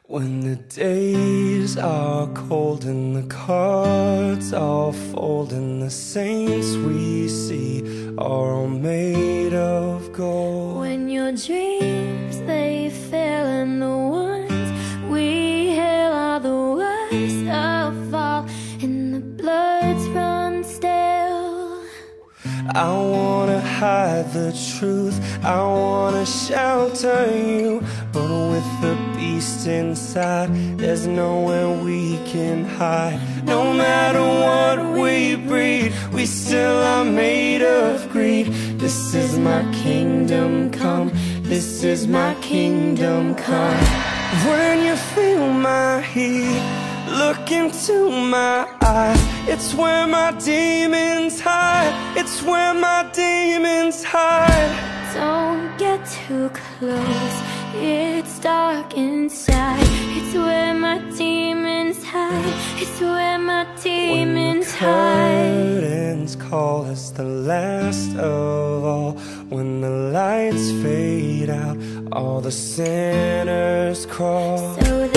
When the days are cold and the cards all fold and the saints we see are all made of gold. When your dreams they fail and the ones we hail are the worst of all, and the bloods run stale. I wanna hide the truth, I wanna shelter you, but with the beast inside, there's nowhere we can hide. No matter what we breed, we still are made of greed. This is my kingdom come, this is my kingdom come. When you feel my heat, look into my eyes. It's where my demons hide, it's where my demons hide. Don't get too close, it's dark inside. It's where my demons hide, it's where my demons hide. When the curtains call us the last of all, when the lights fade out, all the sinners crawl. So